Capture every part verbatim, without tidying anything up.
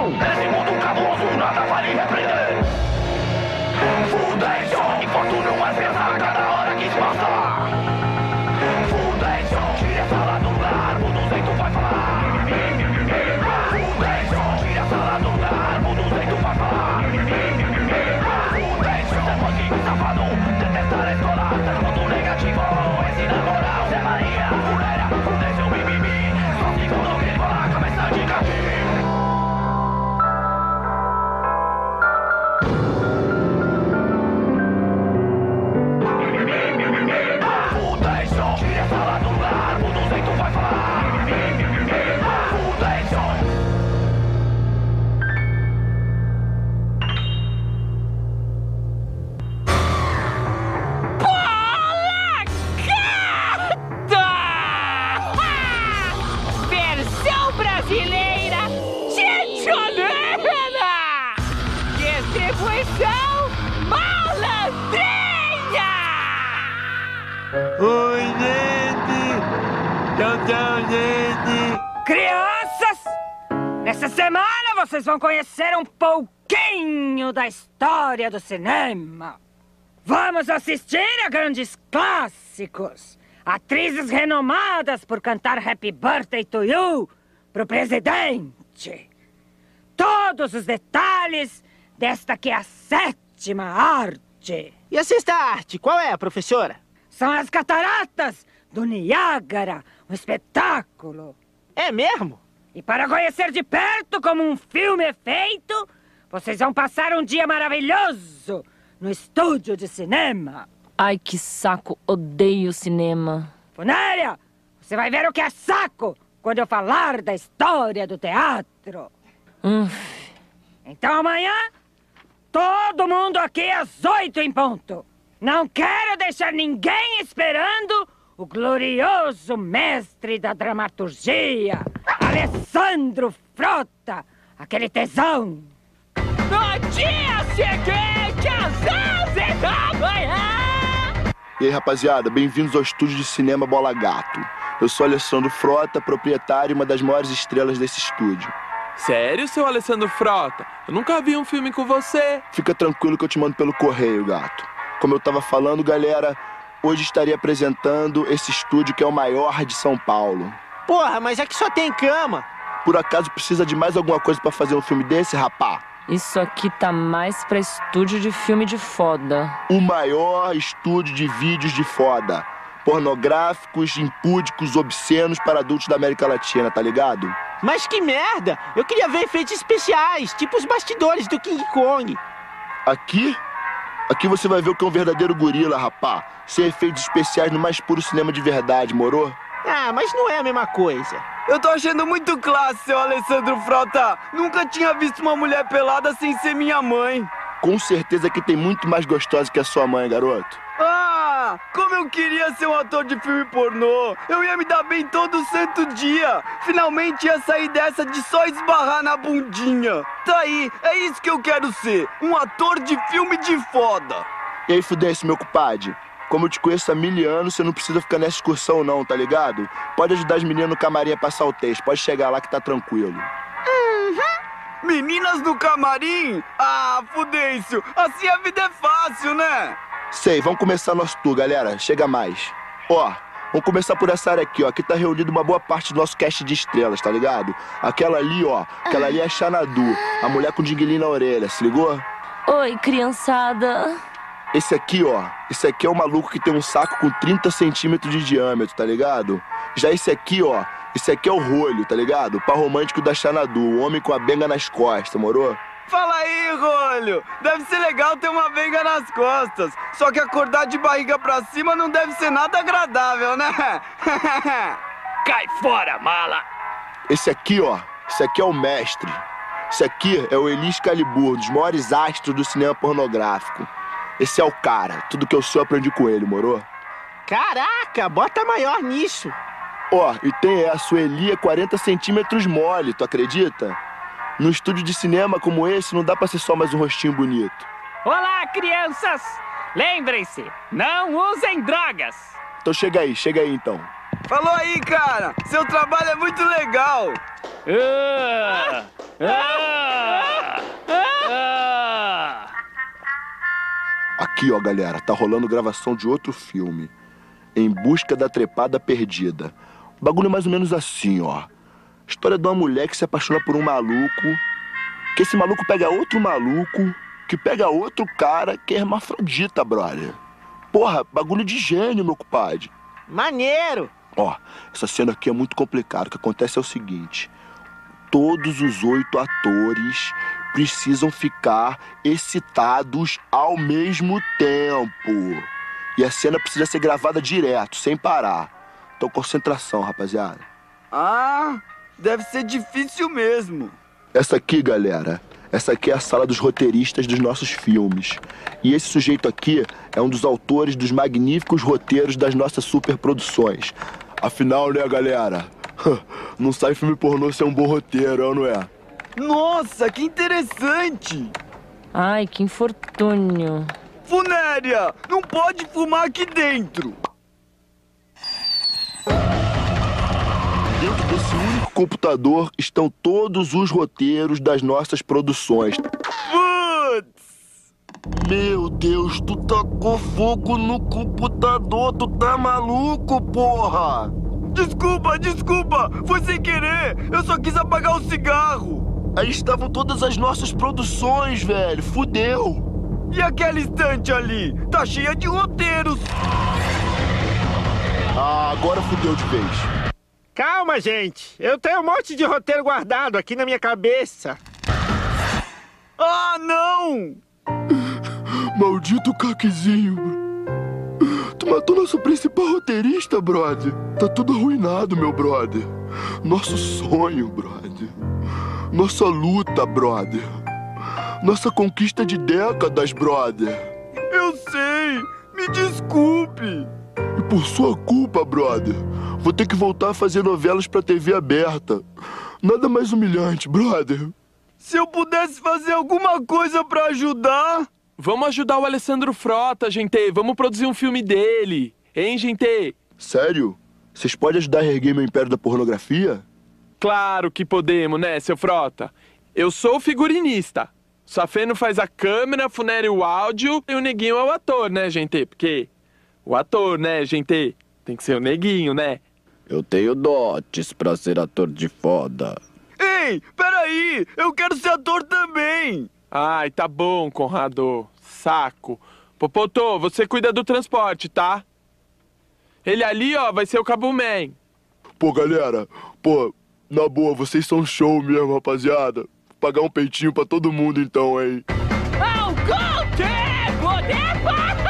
Nesse mundo cabuloso nada vale repreender. Fudêncio, infortúnio é pesar cada hora que se passa. Fudêncio, tira essa lá do lar, mundo jeito vai falar. Fudêncio, tira essa lá do lar, mundo jeito vai falar. Fudêncio, é bandido safado, detestar a escola, tá mundo negativo. Esse na moral, Zé Maria, fuleira, fudêncio, mimimi. Só se for no que ele falar, cabeça de gatinho. Oi, gente! Tchau, tchau, gente! Crianças! Nessa semana vocês vão conhecer um pouquinho da história do cinema. Vamos assistir a grandes clássicos. Atrizes renomadas por cantar Happy Birthday to You pro presidente. Todos os detalhes desta que é a sétima arte. E a sexta arte, qual é, professora? São as cataratas do Niágara, um espetáculo. É mesmo? E para conhecer de perto como um filme é feito, vocês vão passar um dia maravilhoso no estúdio de cinema. Ai, que saco, odeio cinema. Funéria, você vai ver o que é saco quando eu falar da história do teatro. Hum. Então amanhã, todo mundo aqui às oito em ponto. Não quero deixar ninguém esperando o glorioso mestre da dramaturgia, Alessandro Frota, aquele tesão. No dia seguinte, às onze da manhã! E aí, rapaziada, bem-vindos ao estúdio de cinema Bola Gato. Eu sou Alessandro Frota, proprietário e uma das maiores estrelas desse estúdio. Sério, seu Alessandro Frota? Eu nunca vi um filme com você. Fica tranquilo que eu te mando pelo correio, gato. Como eu tava falando, galera, hoje estarei apresentando esse estúdio que é o maior de São Paulo. Porra, mas aqui só tem cama. Por acaso precisa de mais alguma coisa pra fazer um filme desse, rapá? Isso aqui tá mais pra estúdio de filme de foda. O maior estúdio de vídeos de foda. Pornográficos, impúdicos, obscenos para adultos da América Latina, tá ligado? Mas que merda! Eu queria ver efeitos especiais, tipo os bastidores do King Kong. Aqui? Aqui você vai ver o que é um verdadeiro gorila, rapá. Sem efeitos especiais no mais puro cinema de verdade, moro? Ah, mas não é a mesma coisa. Eu tô achando muito classe, seu Alessandro Frota. Nunca tinha visto uma mulher pelada sem ser minha mãe. Com certeza que tem muito mais gostosa que a sua mãe, garoto. Ah, como eu queria ser um ator de filme pornô. Eu ia me dar bem todo santo dia. Finalmente ia sair dessa de só esbarrar na bundinha. Tá aí, é isso que eu quero ser. Um ator de filme de foda. E aí, Fudêncio, meu compadre? Como eu te conheço há mil anos, você não precisa ficar nessa excursão não, tá ligado? Pode ajudar as meninas no camarim a passar o texto. Pode chegar lá que tá tranquilo. Uhum. Meninas no camarim? Ah, Fudêncio, assim a vida é fácil, né? Sei, vamos começar nosso tour, galera. Chega mais. Ó, vamos começar por essa área aqui, ó. Aqui tá reunido uma boa parte do nosso cast de estrelas, tá ligado? Aquela ali, ó. Aquela ali é a Xanadu, a mulher com dinguilinho na orelha, se ligou? Oi, criançada. Esse aqui, ó. Esse aqui é o maluco que tem um saco com trinta centímetros de diâmetro, tá ligado? Já esse aqui, ó. Esse aqui é o Rolho, tá ligado? O par romântico da Xanadu, o homem com a benga nas costas, moro? Fala aí, Rolho! Deve ser legal ter uma benga nas costas. Só que acordar de barriga pra cima não deve ser nada agradável, né? Cai fora, mala! Esse aqui, ó. Esse aqui é o mestre. Esse aqui é o Elis Calibur, um dos maiores astros do cinema pornográfico. Esse é o cara. Tudo que eu sou eu aprendi com ele, moro? Caraca, bota maior nisso. Ó, e tem essa, o Eli é quarenta centímetros mole, tu acredita? Num estúdio de cinema como esse, não dá pra ser só mais um rostinho bonito. Olá, crianças! Lembrem-se, não usem drogas! Então chega aí, chega aí então. Falou aí, cara! Seu trabalho é muito legal! Uh, uh. Aqui, ó, galera, tá rolando gravação de outro filme. Em Busca da Trepada Perdida. O bagulho é mais ou menos assim, ó. História de uma mulher que se apaixona por um maluco, que esse maluco pega outro maluco, que pega outro cara que é hermafrodita, brother. Porra, bagulho de gênio, meu compadre. Maneiro! Ó, essa cena aqui é muito complicada. O que acontece é o seguinte: todos os oito atores precisam ficar excitados ao mesmo tempo. E a cena precisa ser gravada direto, sem parar. Então, concentração, rapaziada. Ah, deve ser difícil mesmo. Essa aqui, galera, essa aqui é a sala dos roteiristas dos nossos filmes. E esse sujeito aqui é um dos autores dos magníficos roteiros das nossas superproduções. Afinal, né, galera? Não sai filme pornô sem um bom roteiro, ou não é? Nossa, que interessante! Ai, que infortúnio. Funéria, não pode fumar aqui dentro. Dentro desse único computador estão todos os roteiros das nossas produções. Putz! Meu Deus, tu tacou fogo no computador, tu tá maluco, porra? Desculpa, desculpa, foi sem querer. Eu só quis apagar o cigarro. Aí estavam todas as nossas produções, velho, fudeu. E aquela estante ali? Tá cheia de roteiros. Ah, agora fudeu de vez. Calma, gente. Eu tenho um monte de roteiro guardado aqui na minha cabeça. Ah, não! Maldito caquezinho. Tu matou nosso principal roteirista, brother. Tá tudo arruinado, meu brother. Nosso sonho, brother. Nossa luta, brother. Nossa conquista de décadas, brother. Eu sei. Me desculpe. E por sua culpa, brother, vou ter que voltar a fazer novelas pra T V aberta. Nada mais humilhante, brother. Se eu pudesse fazer alguma coisa pra ajudar... Vamos ajudar o Alessandro Frota, gente. Vamos produzir um filme dele. Hein, gente? Sério? Vocês podem ajudar a erguer meu império da pornografia? Claro que podemos, né, seu Frota? Eu sou o figurinista. Safeno faz a câmera, Funério o áudio e o Neguinho é o ator, né, gente? Porque o ator, né, gente? Tem que ser o Neguinho, né? Eu tenho dotes pra ser ator de foda. Ei, peraí! Eu quero ser ator também! Ai, tá bom, Conrado. Saco. Popotô, você cuida do transporte, tá? Ele ali, ó, vai ser o Cabo Man. Pô, galera, pô, na boa, vocês são show mesmo, rapaziada. Vou pagar um peitinho pra todo mundo então, hein? Ao contempo de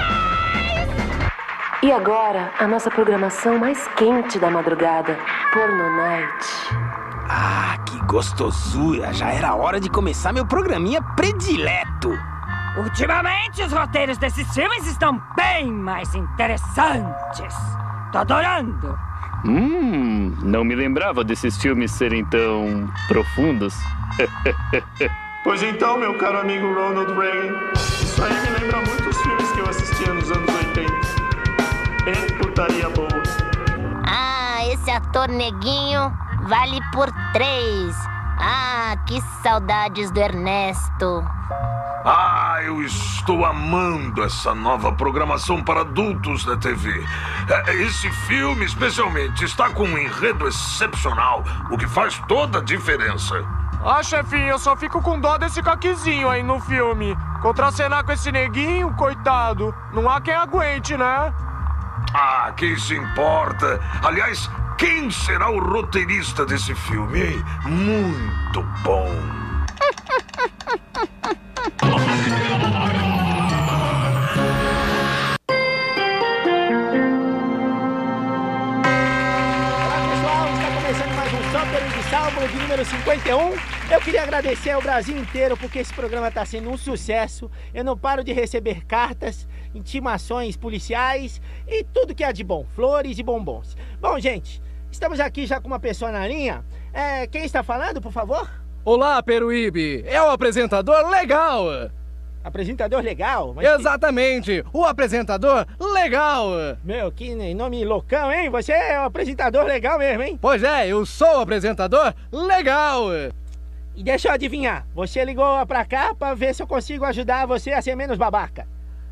paz! E agora, a nossa programação mais quente da madrugada, Porno Night. Ah, que gostosura! Já era hora de começar meu programinha predileto. Ultimamente, os roteiros desses filmes estão bem mais interessantes. Tô adorando. Hum, não me lembrava desses filmes serem tão profundos. Pois então, meu caro amigo Ronald Reagan, isso aí me lembra muito os filmes que eu assistia nos anos oitenta. É putaria boa. Ah, esse ator Neguinho vale por três. Ah, que saudades do Ernesto. Ah, eu estou amando essa nova programação para adultos da T V. Esse filme, especialmente, está com um enredo excepcional, o que faz toda a diferença. Ah, chefinho, eu só fico com dó desse caquezinho aí no filme. Contracenar com esse neguinho, coitado. Não há quem aguente, né? Ah, quem se importa? Aliás, quem será o roteirista desse filme, hein? Muito bom. Salvo de número cinquenta e um. Eu queria agradecer ao Brasil inteiro porque esse programa está sendo um sucesso. Eu não paro de receber cartas, intimações policiais e tudo que é de bom, flores e bombons. Bom, gente, estamos aqui já com uma pessoa na linha. É, quem está falando, por favor? Olá, Peruíbe. É o apresentador legal. Apresentador legal? Mas exatamente, que... o apresentador legal. Meu, que nome loucão, hein? Você é o apresentador legal mesmo, hein? Pois é, eu sou o apresentador legal. E deixa eu adivinhar, você ligou pra cá pra ver se eu consigo ajudar você a ser menos babaca.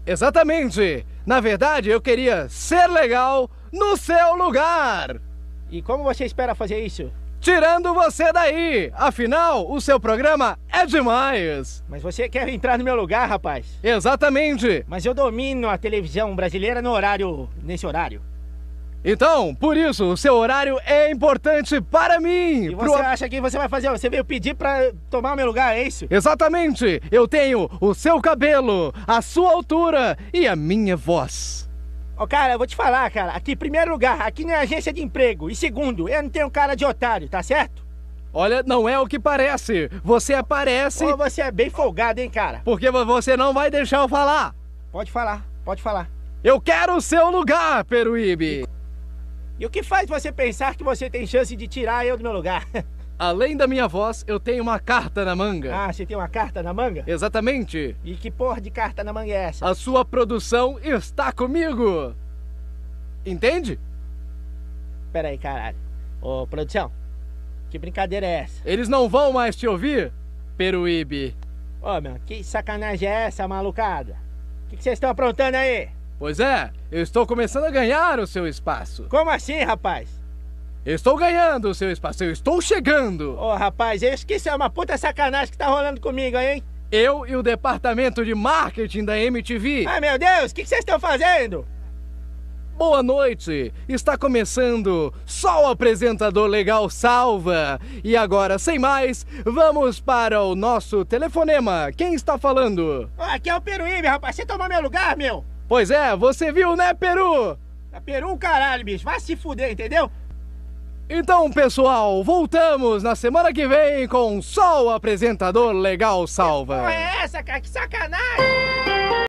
Exatamente. Na verdade, eu queria ser legal no seu lugar. E como você espera fazer isso? Tirando você daí. Afinal, o seu programa é demais. Mas você quer entrar no meu lugar, rapaz? Exatamente. Mas eu domino a televisão brasileira no horário... nesse horário. Então, por isso, o seu horário é importante para mim. E você pro... acha que você vai fazer? Você veio pedir pra tomar o meu lugar, é isso? Exatamente. Eu tenho o seu cabelo, a sua altura e a minha voz. Ô, cara, eu vou te falar, cara. Aqui, em primeiro lugar, aqui não é agência de emprego. E segundo, eu não tenho cara de otário, tá certo? Olha, não é o que parece. Você aparece... Ô, você é bem folgado, hein, cara? Porque você não vai deixar eu falar. Pode falar, pode falar. Eu quero o seu lugar, Peruíbe. E o que faz você pensar que você tem chance de tirar eu do meu lugar? Além da minha voz, eu tenho uma carta na manga. Ah, você tem uma carta na manga? Exatamente. E que porra de carta na manga é essa? A sua produção está comigo. Entende? Pera aí, caralho. Ô, produção, que brincadeira é essa? Eles não vão mais te ouvir, Peruíbe. Ô, meu, que sacanagem é essa, malucada? O que vocês estão aprontando aí? Pois é, eu estou começando a ganhar o seu espaço. Como assim, rapaz? Eu estou ganhando o seu espaço, eu estou chegando. Ô, rapaz, isso que isso é uma puta sacanagem que tá rolando comigo aí, hein? Eu e o departamento de marketing da M T V. Ai, meu Deus, o que vocês estão fazendo? Boa noite, está começando Só o Apresentador Legal Salva. E agora, sem mais, vamos para o nosso telefonema. Quem está falando? Ô, aqui é o Peruíbe, rapaz, você tomou meu lugar, meu? Pois é, você viu, né, Peru? É Peru, caralho, bicho. Vai se fuder, entendeu? Então, pessoal, voltamos na semana que vem com Só o Apresentador Legal Salva. Que porra é essa, cara? Que sacanagem!